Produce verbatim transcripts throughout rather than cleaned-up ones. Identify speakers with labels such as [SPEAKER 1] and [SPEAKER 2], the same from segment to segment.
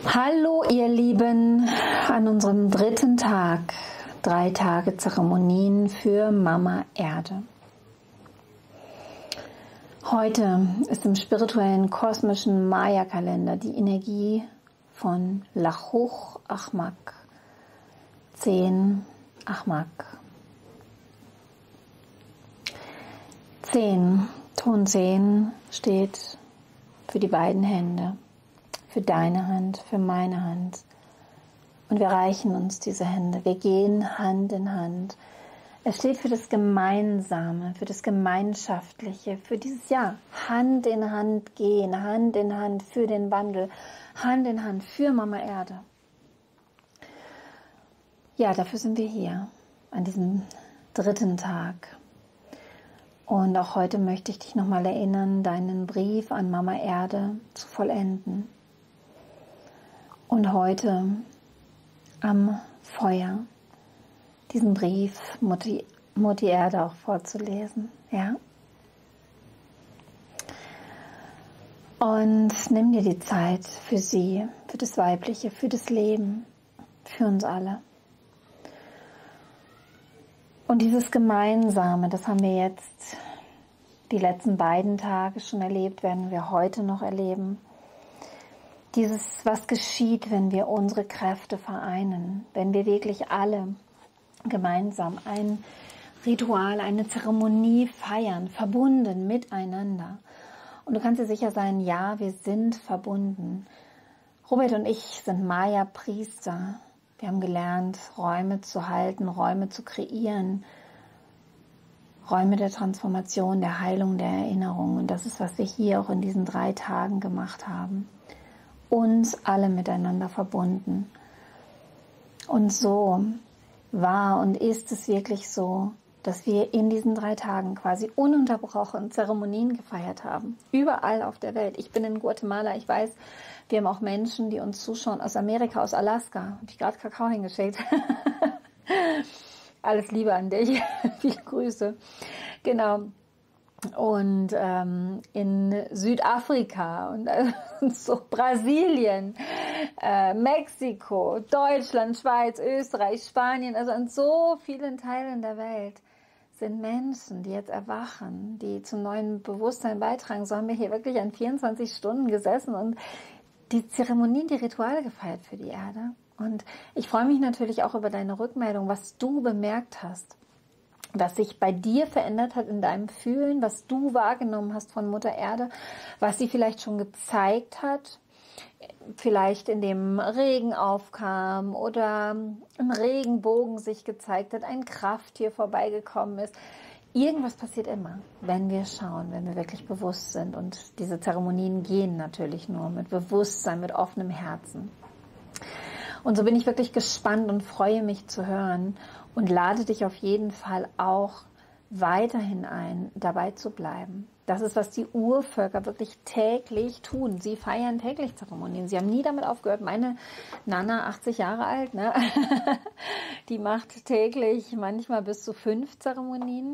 [SPEAKER 1] Hallo ihr Lieben, an unserem dritten Tag, drei Tage Zeremonien für Mama Erde. Heute ist im spirituellen kosmischen Maya-Kalender die Energie von Lachuch Achmak, zehn Achmak. zehn, Ton zehn steht für die beiden Hände. Für deine Hand, für meine Hand. Und wir reichen uns diese Hände. Wir gehen Hand in Hand. Es steht für das Gemeinsame, für das Gemeinschaftliche, für dieses Jahr. Hand in Hand gehen, Hand in Hand für den Wandel, Hand in Hand für Mama Erde. Ja, dafür sind wir hier, an diesem dritten Tag. Und auch heute möchte ich dich nochmal erinnern, deinen Brief an Mama Erde zu vollenden. Und heute am Feuer diesen Brief Mutti, Mutti Erde auch vorzulesen, ja. Und nimm dir die Zeit für sie, für das Weibliche, für das Leben, für uns alle. Und dieses Gemeinsame, das haben wir jetzt die letzten beiden Tage schon erlebt, werden wir heute noch erleben. Dieses, was geschieht, wenn wir unsere Kräfte vereinen, wenn wir wirklich alle gemeinsam ein Ritual, eine Zeremonie feiern, verbunden miteinander. Und du kannst dir sicher sein, ja, wir sind verbunden. Robert und ich sind Maya-Priester. Wir haben gelernt, Räume zu halten, Räume zu kreieren, Räume der Transformation, der Heilung, der Erinnerung. Und das ist, was wir hier auch in diesen drei Tagen gemacht haben. Uns alle miteinander verbunden. Und so war und ist es wirklich so, dass wir in diesen drei Tagen quasi ununterbrochen Zeremonien gefeiert haben. Überall auf der Welt. Ich bin in Guatemala, ich weiß, wir haben auch Menschen, die uns zuschauen aus Amerika, aus Alaska. Habe ich gerade Kakao hingeschickt. Alles Liebe an dich. Viele Grüße. Genau. Und ähm, in Südafrika und äh, so Brasilien, äh, Mexiko, Deutschland, Schweiz, Österreich, Spanien, also in so vielen Teilen der Welt sind Menschen, die jetzt erwachen, die zum neuen Bewusstsein beitragen. So haben wir hier wirklich an vierundzwanzig Stunden gesessen und die Zeremonien, die Rituale gefeiert für die Erde. Und ich freue mich natürlich auch über deine Rückmeldung, was du bemerkt hast, was sich bei dir verändert hat in deinem Fühlen, was du wahrgenommen hast von Mutter Erde, was sie vielleicht schon gezeigt hat, vielleicht in dem Regen aufkam oder im Regenbogen sich gezeigt hat, ein Krafttier vorbeigekommen ist. Irgendwas passiert immer, wenn wir schauen, wenn wir wirklich bewusst sind. Und diese Zeremonien gehen natürlich nur mit Bewusstsein, mit offenem Herzen. Und so bin ich wirklich gespannt und freue mich zu hören und lade dich auf jeden Fall auch weiterhin ein, dabei zu bleiben. Das ist, was die Urvölker wirklich täglich tun. Sie feiern täglich Zeremonien. Sie haben nie damit aufgehört. Meine Nana, achtzig Jahre alt, ne? Die macht täglich manchmal bis zu fünf Zeremonien.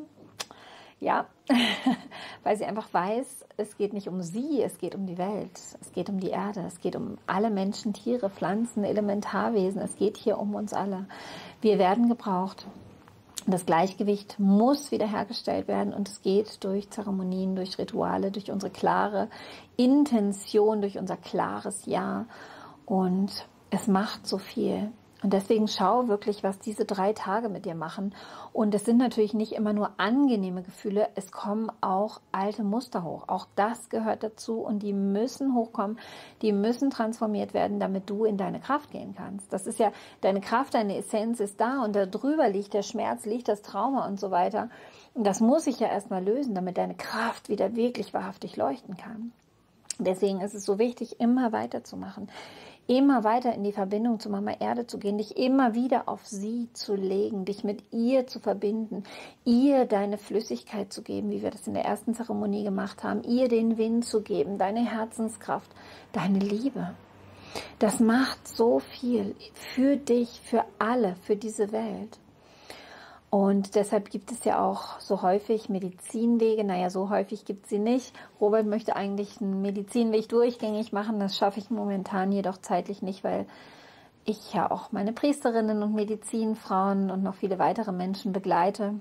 [SPEAKER 1] Ja, weil sie einfach weiß, es geht nicht um sie, es geht um die Welt, es geht um die Erde, es geht um alle Menschen, Tiere, Pflanzen, Elementarwesen, es geht hier um uns alle. Wir werden gebraucht. Das Gleichgewicht muss wiederhergestellt werden und es geht durch Zeremonien, durch Rituale, durch unsere klare Intention, durch unser klares Ja und es macht so viel. Und deswegen schau wirklich, was diese drei Tage mit dir machen. Und es sind natürlich nicht immer nur angenehme Gefühle, es kommen auch alte Muster hoch. Auch das gehört dazu und die müssen hochkommen, die müssen transformiert werden, damit du in deine Kraft gehen kannst. Das ist ja, deine Kraft, deine Essenz ist da und da drüber liegt der Schmerz, liegt das Trauma und so weiter. Und das muss ich ja erstmal lösen, damit deine Kraft wieder wirklich wahrhaftig leuchten kann. Deswegen ist es so wichtig, immer weiterzumachen. Immer weiter in die Verbindung zu Mama Erde zu gehen, dich immer wieder auf sie zu legen, dich mit ihr zu verbinden, ihr deine Flüssigkeit zu geben, wie wir das in der ersten Zeremonie gemacht haben, ihr den Wind zu geben, deine Herzenskraft, deine Liebe. Das macht so viel für dich, für alle, für diese Welt. Und deshalb gibt es ja auch so häufig Medizinwege. Naja, so häufig gibt es sie nicht. Robert möchte eigentlich einen Medizinweg durchgängig machen. Das schaffe ich momentan jedoch zeitlich nicht, weil ich ja auch meine Priesterinnen und Medizinfrauen und noch viele weitere Menschen begleite.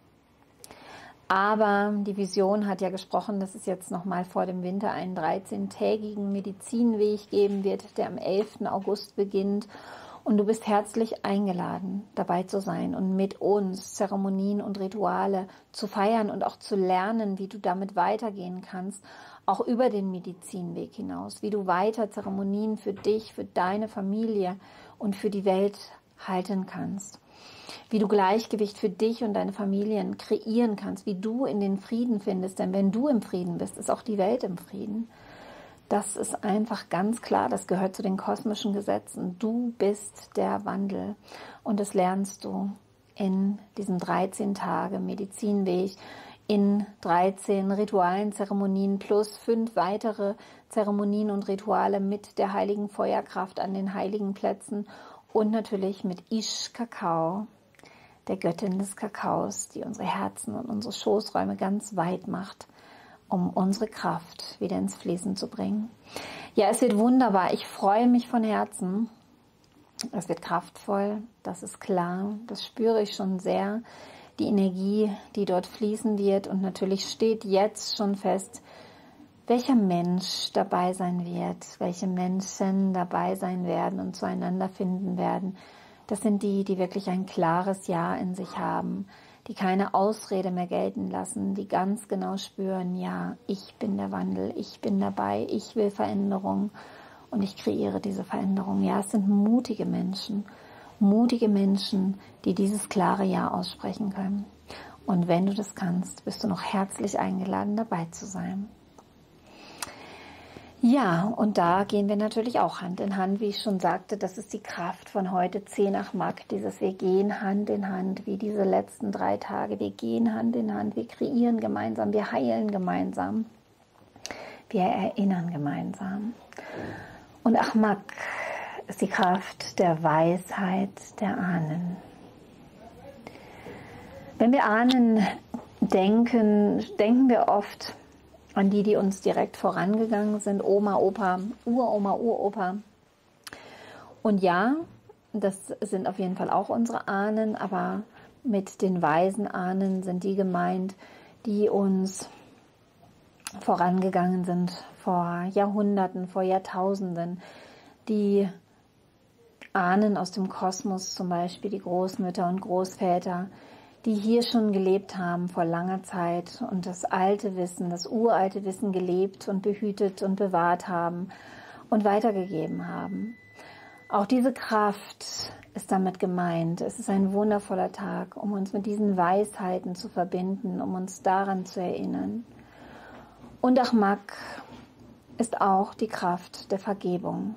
[SPEAKER 1] Aber die Vision hat ja gesprochen, dass es jetzt nochmal vor dem Winter einen dreizehntägigen Medizinweg geben wird, der am elften August beginnt. Und du bist herzlich eingeladen, dabei zu sein und mit uns Zeremonien und Rituale zu feiern und auch zu lernen, wie du damit weitergehen kannst, auch über den Medizinweg hinaus, wie du weiter Zeremonien für dich, für deine Familie und für die Welt halten kannst, wie du Gleichgewicht für dich und deine Familien kreieren kannst, wie du in den Frieden findest, denn wenn du im Frieden bist, ist auch die Welt im Frieden. Das ist einfach ganz klar, das gehört zu den kosmischen Gesetzen. Du bist der Wandel und das lernst du in diesem dreizehn Tage Medizinweg, in dreizehn Ritualen, Zeremonien plus fünf weitere Zeremonien und Rituale mit der heiligen Feuerkraft an den heiligen Plätzen und natürlich mit Ish Kakao, der Göttin des Kakaos, die unsere Herzen und unsere Schoßräume ganz weit macht, um unsere Kraft wieder ins Fließen zu bringen. Ja, es wird wunderbar. Ich freue mich von Herzen. Es wird kraftvoll, das ist klar. Das spüre ich schon sehr. Die Energie, die dort fließen wird. Und natürlich steht jetzt schon fest, welcher Mensch dabei sein wird, welche Menschen dabei sein werden und zueinander finden werden. Das sind die, die wirklich ein klares Ja in sich haben, die keine Ausrede mehr gelten lassen, die ganz genau spüren, ja, ich bin der Wandel, ich bin dabei, ich will Veränderung und ich kreiere diese Veränderung. Ja, es sind mutige Menschen, mutige Menschen, die dieses klare Ja aussprechen können. Und wenn du das kannst, bist du noch herzlich eingeladen, dabei zu sein. Ja, und da gehen wir natürlich auch Hand in Hand, wie ich schon sagte, das ist die Kraft von heute, zehn nach Mag, dieses wir gehen Hand in Hand, wie diese letzten drei Tage, wir gehen Hand in Hand, wir kreieren gemeinsam, wir heilen gemeinsam, wir erinnern gemeinsam. Und Ahmak ist die Kraft der Weisheit der Ahnen. Wenn wir Ahnen denken, denken wir oft an die, die uns direkt vorangegangen sind, Oma, Opa, Uroma, Uropa. Und ja, das sind auf jeden Fall auch unsere Ahnen, aber mit den weisen Ahnen sind die gemeint, die uns vorangegangen sind vor Jahrhunderten, vor Jahrtausenden, die Ahnen aus dem Kosmos, zum Beispiel die Großmütter und Großväter, die hier schon gelebt haben vor langer Zeit und das alte Wissen, das uralte Wissen gelebt und behütet und bewahrt haben und weitergegeben haben. Auch diese Kraft ist damit gemeint. Es ist ein wundervoller Tag, um uns mit diesen Weisheiten zu verbinden, um uns daran zu erinnern. Und Ahmak ist auch die Kraft der Vergebung.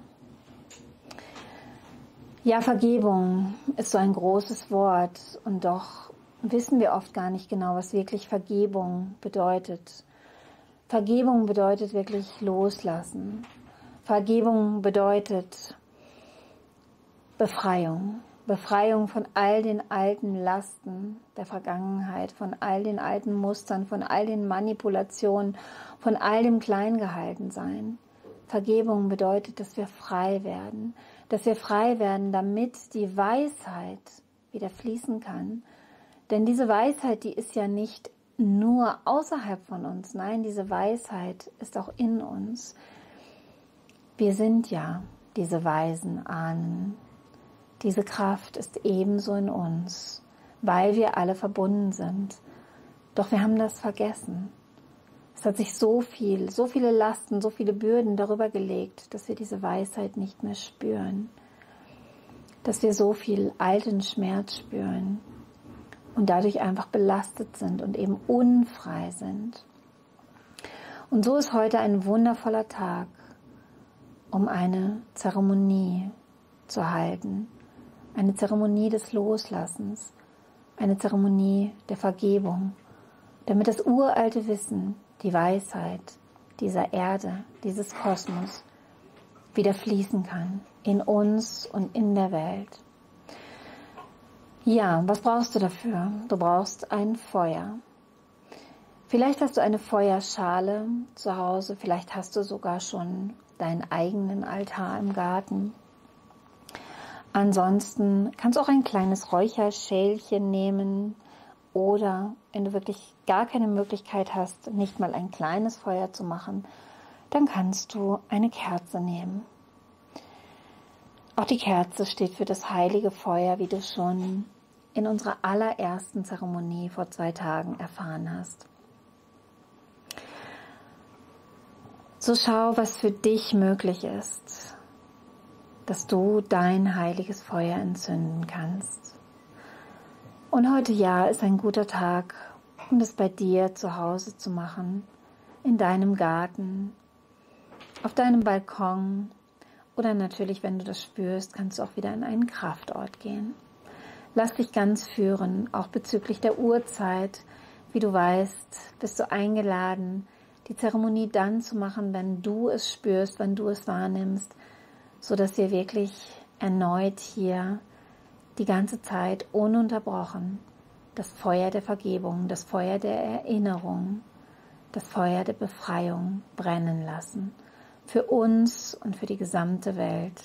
[SPEAKER 1] Ja, Vergebung ist so ein großes Wort und doch wissen wir oft gar nicht genau, was wirklich Vergebung bedeutet. Vergebung bedeutet wirklich loslassen. Vergebung bedeutet Befreiung. Befreiung von all den alten Lasten der Vergangenheit, von all den alten Mustern, von all den Manipulationen, von all dem Kleingehaltensein. Vergebung bedeutet, dass wir frei werden. Dass wir frei werden, damit die Weisheit wieder fließen kann. Denn diese Weisheit, die ist ja nicht nur außerhalb von uns. Nein, diese Weisheit ist auch in uns. Wir sind ja diese weisen Ahnen. Diese Kraft ist ebenso in uns, weil wir alle verbunden sind. Doch wir haben das vergessen. Es hat sich so viel, so viele Lasten, so viele Bürden darüber gelegt, dass wir diese Weisheit nicht mehr spüren. Dass wir so viel alten Schmerz spüren. Und dadurch einfach belastet sind und eben unfrei sind. Und so ist heute ein wundervoller Tag, um eine Zeremonie zu halten. Eine Zeremonie des Loslassens, eine Zeremonie der Vergebung, damit das uralte Wissen, die Weisheit dieser Erde, dieses Kosmos wieder fließen kann in uns und in der Welt. Ja, was brauchst du dafür? Du brauchst ein Feuer. Vielleicht hast du eine Feuerschale zu Hause, vielleicht hast du sogar schon deinen eigenen Altar im Garten. Ansonsten kannst du auch ein kleines Räucherschälchen nehmen oder, wenn du wirklich gar keine Möglichkeit hast, nicht mal ein kleines Feuer zu machen, dann kannst du eine Kerze nehmen. Auch die Kerze steht für das heilige Feuer, wie du schon in unserer allerersten Zeremonie vor zwei Tagen erfahren hast. So schau, was für dich möglich ist, dass du dein heiliges Feuer entzünden kannst. Und heute ja ist ein guter Tag, um das bei dir zu Hause zu machen, in deinem Garten, auf deinem Balkon oder natürlich, wenn du das spürst, kannst du auch wieder in einen Kraftort gehen. Lass dich ganz führen, auch bezüglich der Uhrzeit. Wie du weißt, bist du eingeladen, die Zeremonie dann zu machen, wenn du es spürst, wenn du es wahrnimmst, sodass wir wirklich erneut hier die ganze Zeit ununterbrochen das Feuer der Vergebung, das Feuer der Erinnerung, das Feuer der Befreiung brennen lassen. Für uns und für die gesamte Welt.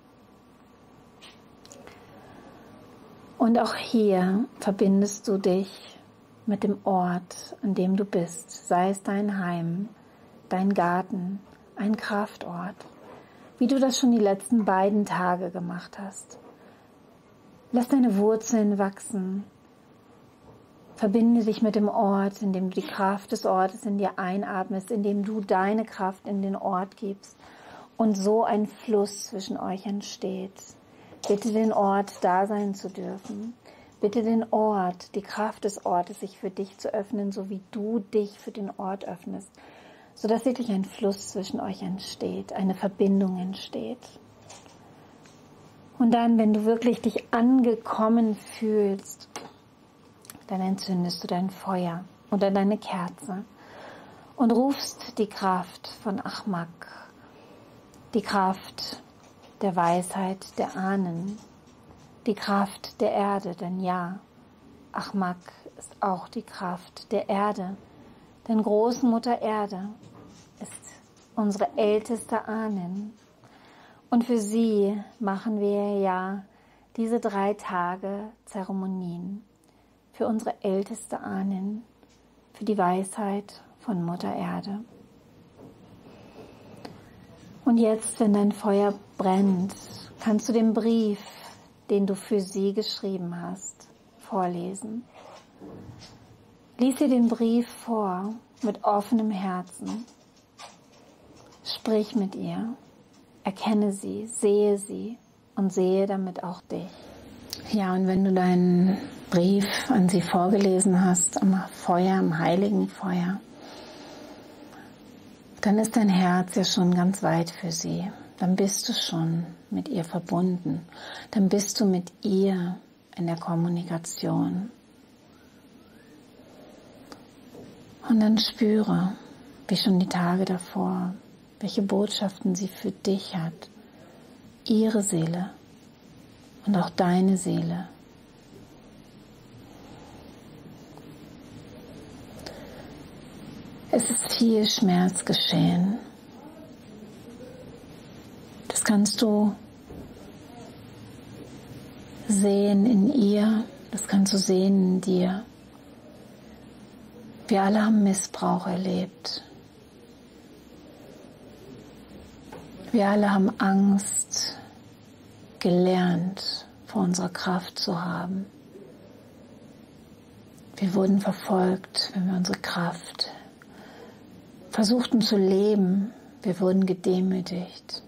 [SPEAKER 1] Und auch hier verbindest du dich mit dem Ort, an dem du bist, sei es dein Heim, dein Garten, ein Kraftort, wie du das schon die letzten beiden Tage gemacht hast. Lass deine Wurzeln wachsen. Verbinde dich mit dem Ort, in dem du die Kraft des Ortes in dir einatmest, in dem du deine Kraft in den Ort gibst und so ein Fluss zwischen euch entsteht. Bitte den Ort da sein zu dürfen. Bitte den Ort, die Kraft des Ortes, sich für dich zu öffnen, so wie du dich für den Ort öffnest, sodass wirklich ein Fluss zwischen euch entsteht, eine Verbindung entsteht. Und dann, wenn du wirklich dich angekommen fühlst, dann entzündest du dein Feuer oder deine Kerze und rufst die Kraft von Achmak, die Kraft der Weisheit der Ahnen, die Kraft der Erde, denn ja, Achmak ist auch die Kraft der Erde, denn Großmutter Erde ist unsere älteste Ahnen. Und für sie machen wir ja diese drei Tage Zeremonien. Für unsere älteste Ahnen, für die Weisheit von Mutter Erde. Und jetzt, wenn dein Feuer brennt, kannst du den Brief, den du für sie geschrieben hast, vorlesen. Lies dir den Brief vor mit offenem Herzen. Sprich mit ihr. Erkenne sie, sehe sie und sehe damit auch dich. Ja, und wenn du deinen Brief an sie vorgelesen hast, am Feuer, am heiligen Feuer, dann ist dein Herz ja schon ganz weit für sie. Dann bist du schon mit ihr verbunden. Dann bist du mit ihr in der Kommunikation. Und dann spüre, wie schon die Tage davor, welche Botschaften sie für dich hat, ihre Seele und auch deine Seele. Es ist viel Schmerz geschehen. Das kannst du sehen in ihr, das kannst du sehen in dir. Wir alle haben Missbrauch erlebt. Wir alle haben Angst gelernt, vor unserer Kraft zu haben. Wir wurden verfolgt, wenn wir unsere Kraft versuchten zu leben. Wir wurden gedemütigt.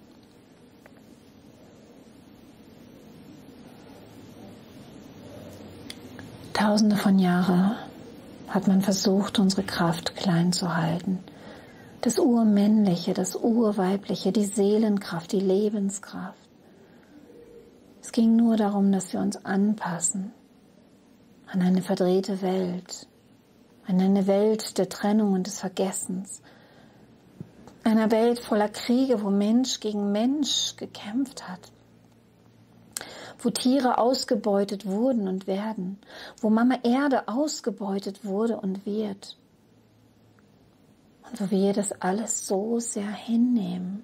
[SPEAKER 1] Tausende von Jahren hat man versucht, unsere Kraft klein zu halten. Das Urmännliche, das Urweibliche, die Seelenkraft, die Lebenskraft. Es ging nur darum, dass wir uns anpassen an eine verdrehte Welt, an eine Welt der Trennung und des Vergessens, einer Welt voller Kriege, wo Mensch gegen Mensch gekämpft hat, wo Tiere ausgebeutet wurden und werden, wo Mama Erde ausgebeutet wurde und wird. Und wo wir das alles so sehr hinnehmen.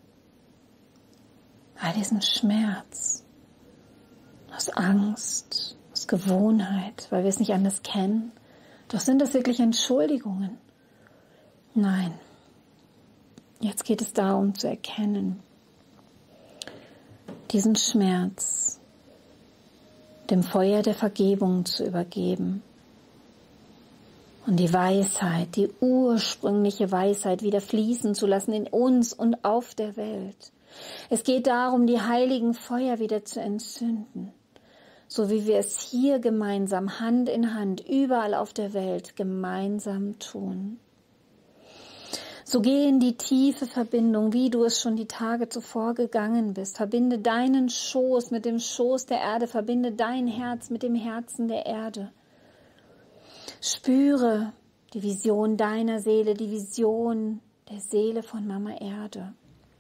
[SPEAKER 1] All diesen Schmerz, aus Angst, aus Gewohnheit, weil wir es nicht anders kennen. Doch sind das wirklich Entschuldigungen? Nein. Jetzt geht es darum zu erkennen, diesen Schmerz dem Feuer der Vergebung zu übergeben und die Weisheit, die ursprüngliche Weisheit wieder fließen zu lassen in uns und auf der Welt. Es geht darum, die heiligen Feuer wieder zu entzünden, so wie wir es hier gemeinsam, Hand in Hand, überall auf der Welt gemeinsam tun. So geh in die tiefe Verbindung, wie du es schon die Tage zuvor gegangen bist. Verbinde deinen Schoß mit dem Schoß der Erde, verbinde dein Herz mit dem Herzen der Erde. Spüre die Vision deiner Seele, die Vision der Seele von Mama Erde.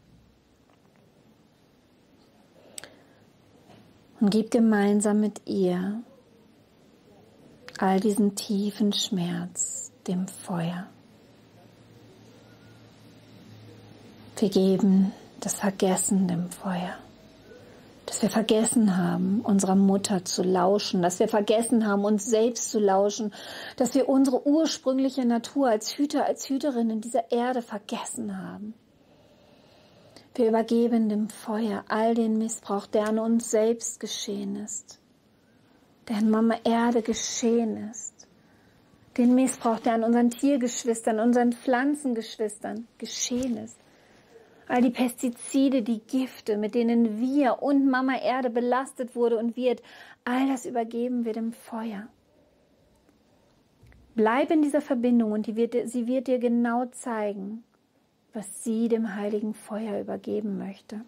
[SPEAKER 1] Und gib gemeinsam mit ihr all diesen tiefen Schmerz dem Feuer. Wir geben das Vergessen dem Feuer, dass wir vergessen haben, unserer Mutter zu lauschen, dass wir vergessen haben, uns selbst zu lauschen, dass wir unsere ursprüngliche Natur als Hüter, als Hüterin in dieser Erde vergessen haben. Wir übergeben dem Feuer all den Missbrauch, der an uns selbst geschehen ist, der an Mama Erde geschehen ist, den Missbrauch, der an unseren Tiergeschwistern, unseren Pflanzengeschwistern geschehen ist. All die Pestizide, die Gifte, mit denen wir und Mama Erde belastet wurde und wird, all das übergeben wir dem Feuer. Bleib in dieser Verbindung und die wird, sie wird dir genau zeigen, was sie dem heiligen Feuer übergeben möchte.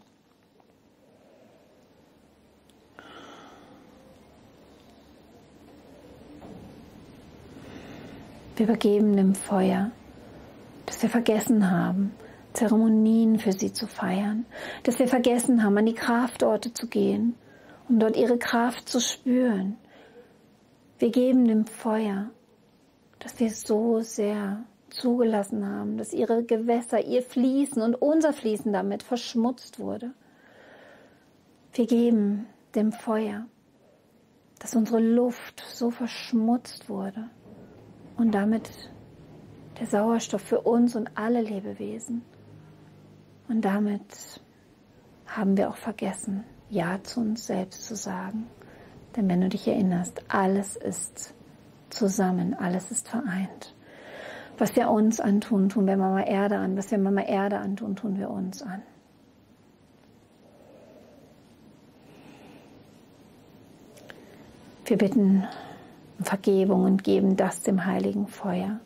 [SPEAKER 1] Wir übergeben dem Feuer, dass wir vergessen haben, Zeremonien für sie zu feiern, dass wir vergessen haben, an die Kraftorte zu gehen, um dort ihre Kraft zu spüren. Wir geben dem Feuer, dass wir so sehr zugelassen haben, dass ihre Gewässer, ihr Fließen und unser Fließen damit verschmutzt wurde. Wir geben dem Feuer, dass unsere Luft so verschmutzt wurde und damit der Sauerstoff für uns und alle Lebewesen. Und damit haben wir auch vergessen, Ja zu uns selbst zu sagen. Denn wenn du dich erinnerst, alles ist zusammen, alles ist vereint. Was wir uns antun, tun wir Mama Erde an. Was wir Mama Erde antun, tun wir uns an. Wir bitten um Vergebung und geben das dem heiligen Feuer,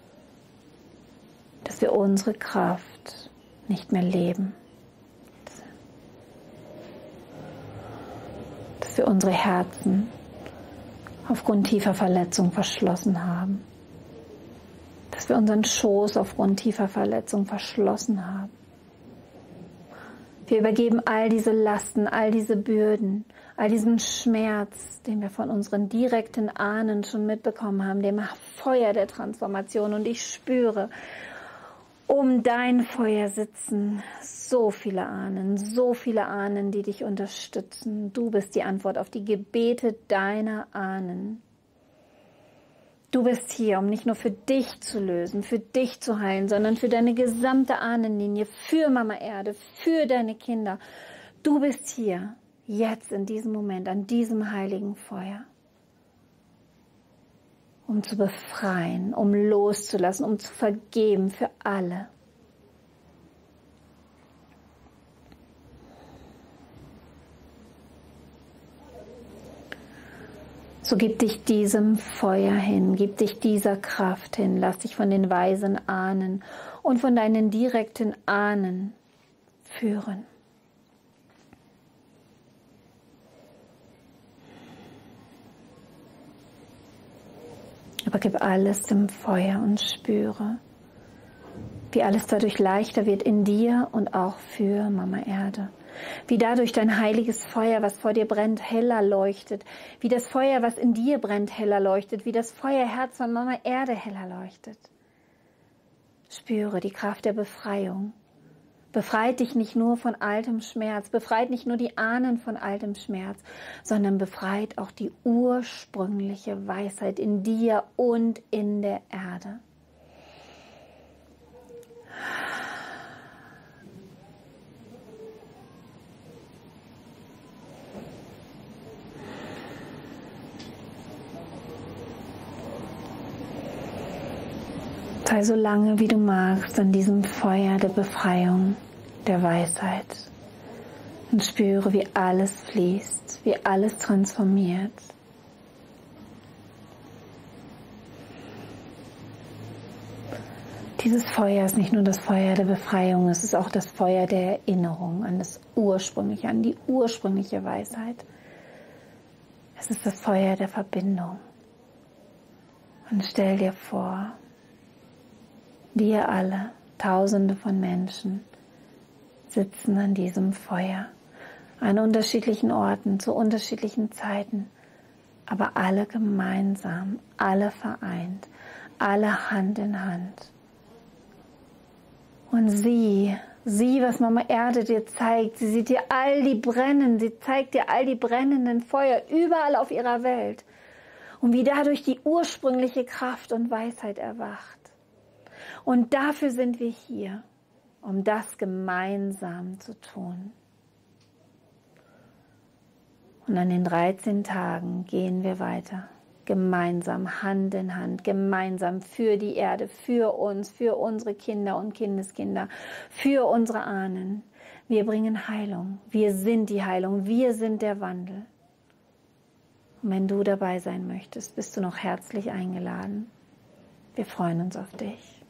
[SPEAKER 1] dass wir unsere Kraft nicht mehr leben, dass wir unsere Herzen aufgrund tiefer Verletzung verschlossen haben, dass wir unseren Schoß aufgrund tiefer Verletzung verschlossen haben. Wir übergeben all diese Lasten, all diese Bürden, all diesen Schmerz, den wir von unseren direkten Ahnen schon mitbekommen haben, dem Feuer der Transformation. Und ich spüre, um dein Feuer sitzen so viele Ahnen, so viele Ahnen, die dich unterstützen. Du bist die Antwort auf die Gebete deiner Ahnen. Du bist hier, um nicht nur für dich zu lösen, für dich zu heilen, sondern für deine gesamte Ahnenlinie, für Mama Erde, für deine Kinder. Du bist hier, jetzt in diesem Moment, an diesem heiligen Feuer, um zu befreien, um loszulassen, um zu vergeben für alle. So gib dich diesem Feuer hin, gib dich dieser Kraft hin, lass dich von den weisen Ahnen und von deinen direkten Ahnen führen. Übergib alles dem Feuer und spüre, wie alles dadurch leichter wird in dir und auch für Mama Erde. Wie dadurch dein heiliges Feuer, was vor dir brennt, heller leuchtet. Wie das Feuer, was in dir brennt, heller leuchtet. Wie das Feuerherz von Mama Erde heller leuchtet. Spüre die Kraft der Befreiung. Befreit dich nicht nur von altem Schmerz, befreit nicht nur die Ahnen von altem Schmerz, sondern befreit auch die ursprüngliche Weisheit in dir und in der Erde. Sei so lange, wie du magst, an diesem Feuer der Befreiung, der Weisheit. Und spüre, wie alles fließt, wie alles transformiert. Dieses Feuer ist nicht nur das Feuer der Befreiung, es ist auch das Feuer der Erinnerung an das Ursprüngliche, an die ursprüngliche Weisheit. Es ist das Feuer der Verbindung. Und stell dir vor, wir alle, Tausende von Menschen, sitzen an diesem Feuer, an unterschiedlichen Orten, zu unterschiedlichen Zeiten, aber alle gemeinsam, alle vereint, alle Hand in Hand. Und sieh, sieh, was Mama Erde dir zeigt. Sie sieht dir all die brennen, sie zeigt dir all die brennenden Feuer überall auf ihrer Welt. Und wie dadurch die ursprüngliche Kraft und Weisheit erwacht. Und dafür sind wir hier, um das gemeinsam zu tun. Und an den dreizehn Tagen gehen wir weiter, gemeinsam, Hand in Hand, gemeinsam für die Erde, für uns, für unsere Kinder und Kindeskinder, für unsere Ahnen. Wir bringen Heilung, wir sind die Heilung, wir sind der Wandel. Und wenn du dabei sein möchtest, bist du noch herzlich eingeladen. Wir freuen uns auf dich.